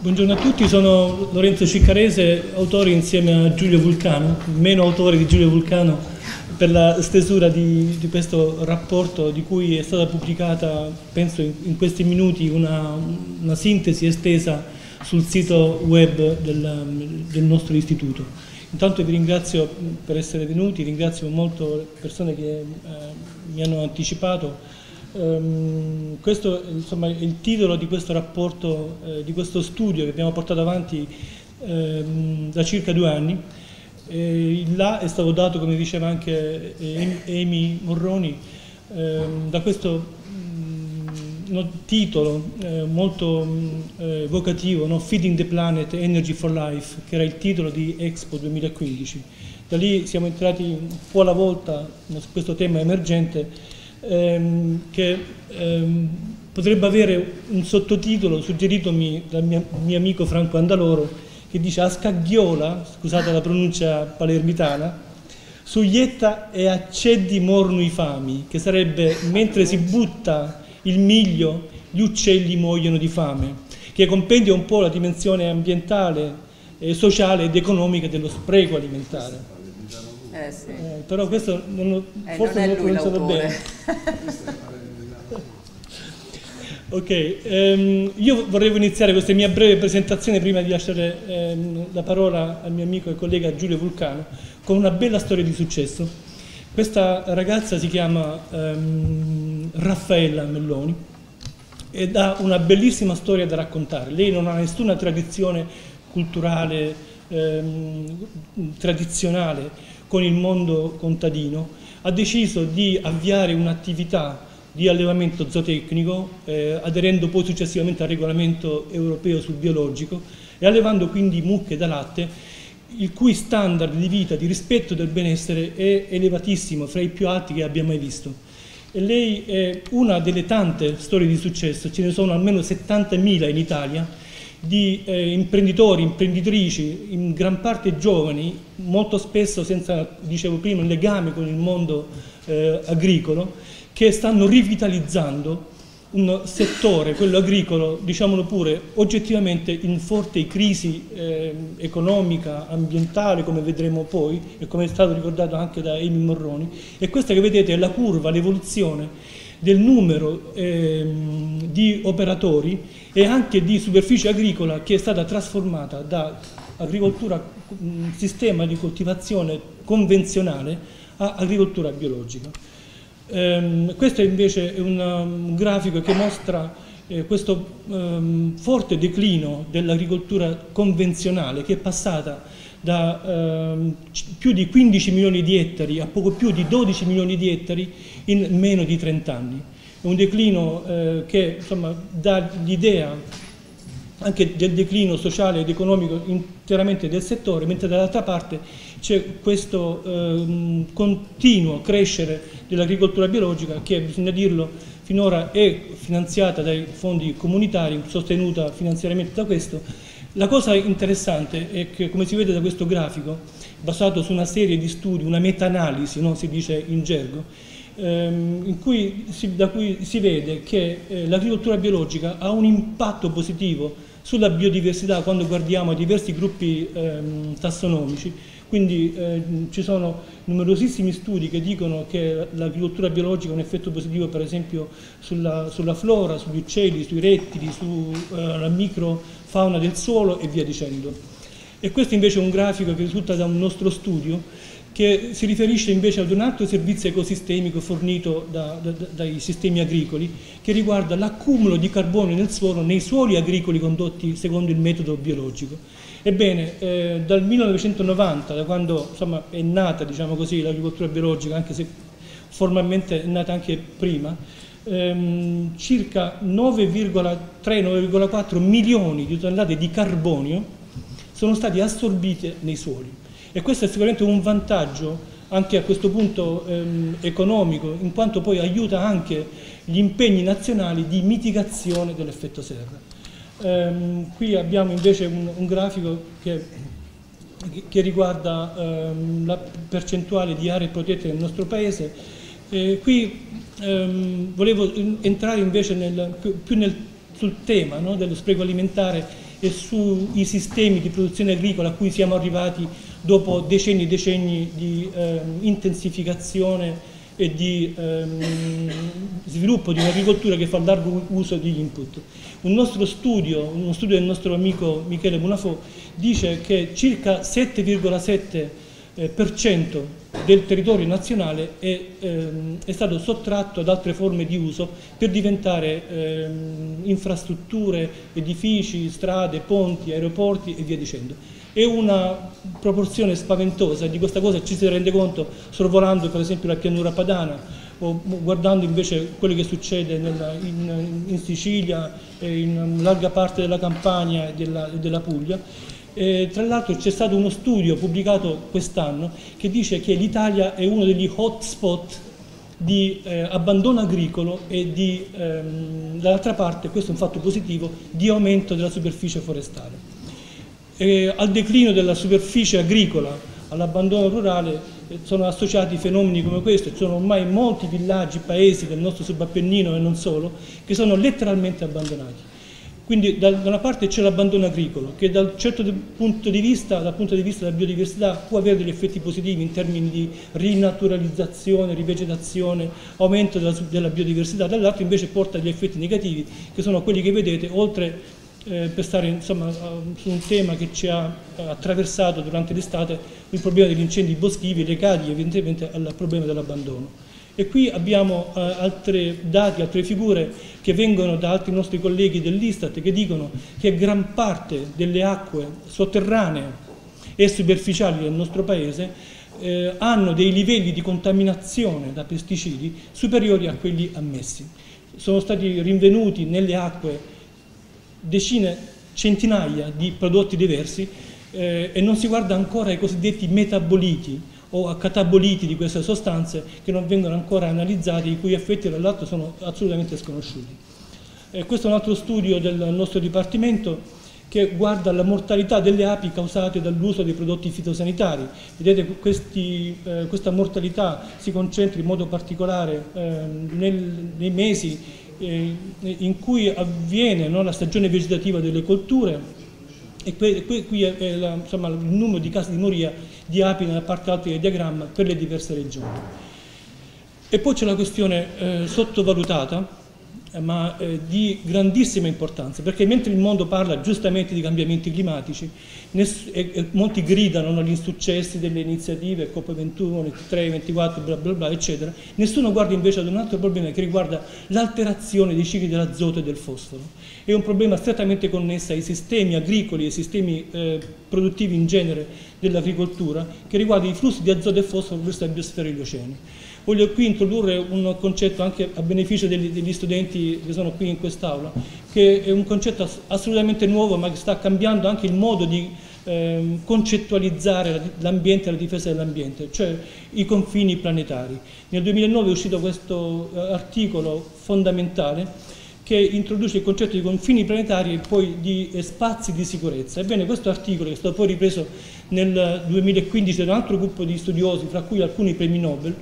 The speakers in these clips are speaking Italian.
Buongiorno a tutti, sono Lorenzo Ciccarese, autore insieme a Giulio Vulcano, meno autore di Giulio Vulcano, per la stesura di questo rapporto di cui è stata pubblicata, penso in questi minuti, una sintesi estesa sul sito web del nostro istituto. Intanto vi ringrazio per essere venuti, ringrazio molto le persone che mi hanno anticipato. Questo insomma, è il titolo di questo rapporto, di questo studio che abbiamo portato avanti da circa 2 anni. Là è stato dato, come diceva anche Amy Morroni, da questo titolo molto evocativo, no? Feeding the Planet, Energy for Life, che era il titolo di Expo 2015. Da lì siamo entrati un po' alla volta su questo tema emergente, che potrebbe avere un sottotitolo suggeritomi dal mio amico Franco Andaloro, che dice: a scaghiola, scusate la pronuncia palermitana, suietta e acceddi morno i fami, che sarebbe mentre si butta il miglio gli uccelli muoiono di fame, che compendia un po' la dimensione ambientale, sociale ed economica dello spreco alimentare. Sì. Però questo forse non non è lui l'autore. Ok, io vorrei iniziare questa mia breve presentazione prima di lasciare la parola al mio amico e collega Giulio Vulcano con una bella storia di successo. Questa ragazza si chiama Raffaella Melloni ed ha una bellissima storia da raccontare. Lei non ha nessuna tradizione culturale tradizionale con il mondo contadino, ha deciso di avviare un'attività di allevamento zootecnico, aderendo poi successivamente al regolamento europeo sul biologico e allevando quindi mucche da latte, il cui standard di vita, di rispetto del benessere è elevatissimo, fra i più alti che abbia mai visto. E lei è una delle tante storie di successo, ce ne sono almeno 70.000 in Italia, di imprenditori, imprenditrici, in gran parte giovani, molto spesso senza, dicevo prima, un legame con il mondo agricolo, che stanno rivitalizzando un settore, quello agricolo, diciamolo pure, oggettivamente in forte crisi economica, ambientale, come vedremo poi, e come è stato ricordato anche da Amy Morroni. E questa che vedete è la curva, l'evoluzione del numero di operatori e anche di superficie agricola che è stata trasformata da agricoltura, sistema di coltivazione convenzionale, a agricoltura biologica. Questo invece è un grafico che mostra questo forte declino dell'agricoltura convenzionale, che è passata da più di 15 milioni di ettari a poco più di 12 milioni di ettari in meno di 30 anni. È un declino che insomma, dà l'idea anche del declino sociale ed economico interamente del settore, mentre dall'altra parte c'è questo continuo crescere dell'agricoltura biologica che, bisogna dirlo, finora è finanziata dai fondi comunitari, sostenuta finanziariamente da questo. La cosa interessante è che, come si vede da questo grafico, basato su una serie di studi, una meta-analisi, no? Si dice in gergo, da cui si vede che l'agricoltura biologica ha un impatto positivo sulla biodiversità quando guardiamo a diversi gruppi tassonomici. Quindi ci sono numerosissimi studi che dicono che l'agricoltura biologica ha un effetto positivo, per esempio, sulla flora, sugli uccelli, sui rettili, sulla microfauna del suolo e via dicendo. E questo invece è un grafico che risulta da un nostro studio che si riferisce invece ad un altro servizio ecosistemico fornito dai sistemi agricoli, che riguarda l'accumulo di carbonio nel suolo nei suoli agricoli condotti secondo il metodo biologico. Ebbene, dal 1990, da quando insomma, è nata, diciamo così, l'agricoltura biologica, anche se formalmente è nata anche prima, circa 9,3-9,4 milioni di tonnellate di carbonio sono stati assorbite nei suoli. E questo è sicuramente un vantaggio anche a questo punto economico, in quanto poi aiuta anche gli impegni nazionali di mitigazione dell'effetto serra. Qui abbiamo invece un grafico che riguarda la percentuale di aree protette nel nostro Paese. Qui volevo entrare invece sul tema, no, dello spreco alimentare e sui sistemi di produzione agricola a cui siamo arrivati dopo decenni e decenni di intensificazione e di sviluppo di un'agricoltura che fa largo uso di input. Uno studio del nostro amico Michele Bonafò dice che circa 7,7% del territorio nazionale è stato sottratto ad altre forme di uso per diventare infrastrutture, edifici, strade, ponti, aeroporti e via dicendo. È una proporzione spaventosa, di questa cosa ci si rende conto sorvolando per esempio la pianura padana o guardando invece quello che succede in Sicilia e in larga parte della Campania e della Puglia. Tra l'altro c'è stato uno studio pubblicato quest'anno che dice che l'Italia è uno degli hotspot di abbandono agricolo e dall'altra parte, questo è un fatto positivo, di aumento della superficie forestale. Al declino della superficie agricola, all'abbandono rurale, sono associati fenomeni come questo. Ci sono ormai molti villaggi, paesi del nostro subappennino e non solo, che sono letteralmente abbandonati. Quindi da una parte c'è l'abbandono agricolo, che dal punto di vista della biodiversità può avere degli effetti positivi in termini di rinaturalizzazione, rivegetazione, aumento della biodiversità, dall'altro invece porta degli effetti negativi, che sono quelli che vedete, oltre per stare insomma su un tema che ci ha attraversato durante l'estate, il problema degli incendi boschivi legati evidentemente al problema dell'abbandono. E qui abbiamo altri dati, altre figure che vengono da altri nostri colleghi dell'Istat che dicono che gran parte delle acque sotterranee e superficiali del nostro paese hanno dei livelli di contaminazione da pesticidi superiori a quelli ammessi. Sono stati rinvenuti nelle acque decine, centinaia di prodotti diversi e non si guarda ancora ai cosiddetti metaboliti o a cataboliti di queste sostanze che non vengono ancora analizzati, i cui effetti tra l'altro sono assolutamente sconosciuti. Questo è un altro studio del nostro Dipartimento che guarda la mortalità delle api causate dall'uso dei prodotti fitosanitari. Vedete questa mortalità si concentra in modo particolare nei mesi in cui avviene la stagione vegetativa delle colture, e qui è insomma, il numero di casi di moria di api nella parte alta del diagramma per le diverse regioni. E poi c'è la questione sottovalutata ma di grandissima importanza, perché mentre il mondo parla giustamente di cambiamenti climatici e molti gridano agli insuccessi delle iniziative COP21, 23, 24, bla bla bla eccetera, nessuno guarda invece ad un altro problema che riguarda l'alterazione dei cicli dell'azoto e del fosforo. È un problema strettamente connesso ai sistemi agricoli e ai sistemi produttivi in genere dell'agricoltura, che riguarda i flussi di azoto e fosforo verso la biosfera e gli oceani. Voglio qui introdurre un concetto anche a beneficio degli studenti che sono qui in quest'Aula, che è un concetto assolutamente nuovo, ma che sta cambiando anche il modo di concettualizzare l'ambiente e la difesa dell'ambiente, cioè i confini planetari. Nel 2009 è uscito questo articolo fondamentale che introduce il concetto di confini planetari e poi di spazi di sicurezza. Ebbene, questo articolo, che è stato poi ripreso nel 2015 da un altro gruppo di studiosi, fra cui alcuni premi Nobel,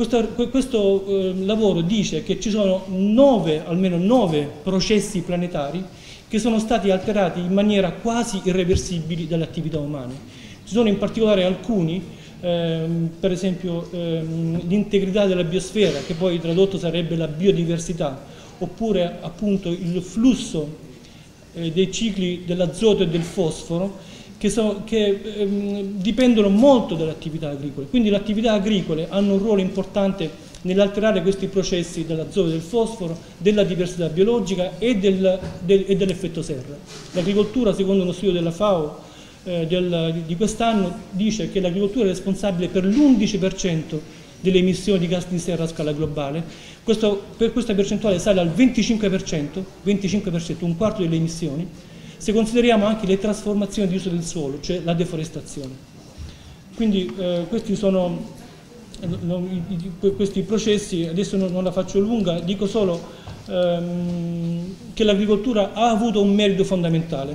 questo lavoro dice che ci sono almeno 9 processi planetari che sono stati alterati in maniera quasi irreversibile dalle attività umane. Ci sono in particolare alcuni, per esempio l'integrità della biosfera, che poi tradotto sarebbe la biodiversità, oppure appunto il flusso dei cicli dell'azoto e del fosforo, che dipendono molto dalle attività agricole. Quindi le attività agricole hanno un ruolo importante nell'alterare questi processi dell'azoto e del fosforo, della diversità biologica e dell'effetto serra. L'agricoltura, secondo uno studio della FAO di quest'anno, dice che l'agricoltura è responsabile per l'11% delle emissioni di gas di serra a scala globale. Per questa percentuale sale al 25%, un quarto delle emissioni, se consideriamo anche le trasformazioni di uso del suolo, cioè la deforestazione. Quindi questi sono questi processi. Adesso non la faccio lunga, dico solo che l'agricoltura ha avuto un merito fondamentale.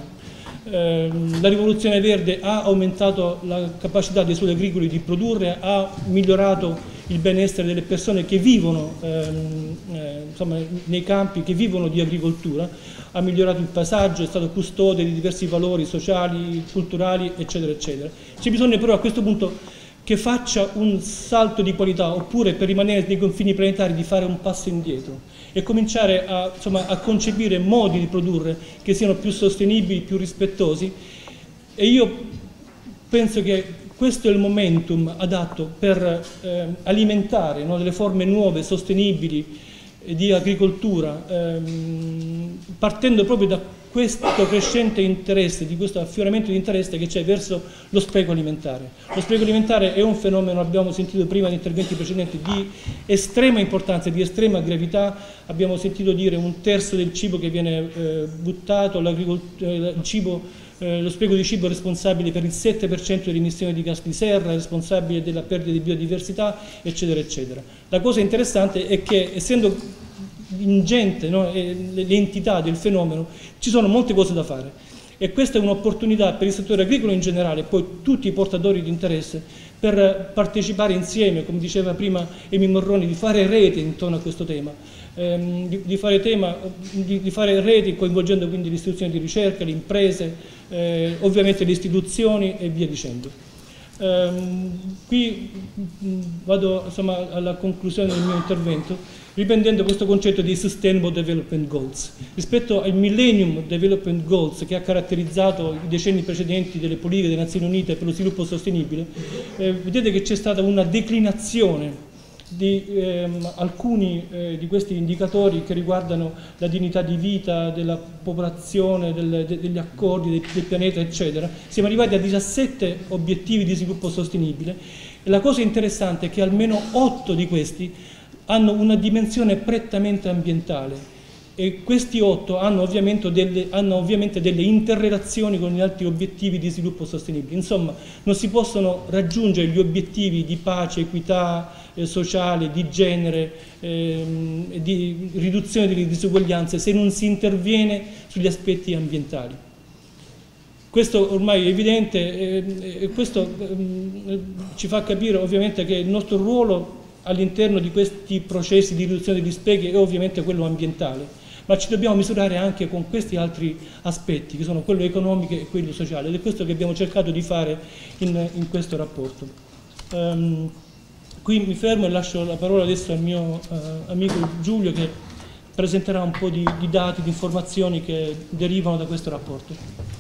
La rivoluzione verde ha aumentato la capacità dei suoli agricoli di produrre, ha migliorato il benessere delle persone che vivono insomma, nei campi, che vivono di agricoltura, ha migliorato il paesaggio, è stato custode di diversi valori sociali, culturali, eccetera, eccetera. C'è bisogno però a questo punto che faccia un salto di qualità, oppure per rimanere nei confini planetari di fare un passo indietro e cominciare a concepire modi di produrre che siano più sostenibili, più rispettosi. E io penso che questo è il momentum adatto per alimentare, no, delle forme nuove, sostenibili di agricoltura, partendo proprio da questo crescente interesse, di questo affioramento di interesse che c'è verso lo spreco alimentare. Lo spreco alimentare è un fenomeno, abbiamo sentito prima in interventi precedenti, di estrema importanza, di estrema gravità. Abbiamo sentito dire 1/3 del cibo che viene buttato, lo spreco di cibo è responsabile per il 7% delle emissioni di gas di serra, è responsabile della perdita di biodiversità, eccetera, eccetera. La cosa interessante è che, essendo ingente, no, l'entità del fenomeno, ci sono molte cose da fare e questa è un'opportunità per il settore agricolo in generale e poi tutti i portatori di interesse per partecipare insieme, come diceva prima Emi Morroni, di fare rete intorno a questo tema, di fare reti coinvolgendo quindi le istituzioni di ricerca, le imprese, ovviamente le istituzioni e via dicendo. Qui vado insomma, alla conclusione del mio intervento, riprendendo questo concetto di Sustainable Development Goals. Rispetto ai Millennium Development Goals che ha caratterizzato i decenni precedenti delle politiche delle Nazioni Unite per lo sviluppo sostenibile, vedete che c'è stata una declinazione di alcuni di questi indicatori che riguardano la dignità di vita della popolazione, degli accordi, del pianeta, eccetera. Siamo arrivati a 17 obiettivi di sviluppo sostenibile e la cosa interessante è che almeno 8 di questi hanno una dimensione prettamente ambientale e questi 8 hanno ovviamente delle interrelazioni con gli altri obiettivi di sviluppo sostenibile. Insomma, non si possono raggiungere gli obiettivi di pace, equità sociale, di genere, di riduzione delle disuguaglianze se non si interviene sugli aspetti ambientali. Questo ormai è evidente e questo ci fa capire ovviamente che il nostro ruolo all'interno di questi processi di riduzione degli sprechi è ovviamente quello ambientale, ma ci dobbiamo misurare anche con questi altri aspetti che sono quello economico e quello sociale ed è questo che abbiamo cercato di fare in questo rapporto. Qui mi fermo e lascio la parola adesso al mio amico Giulio che presenterà un po' di dati, di informazioni che derivano da questo rapporto.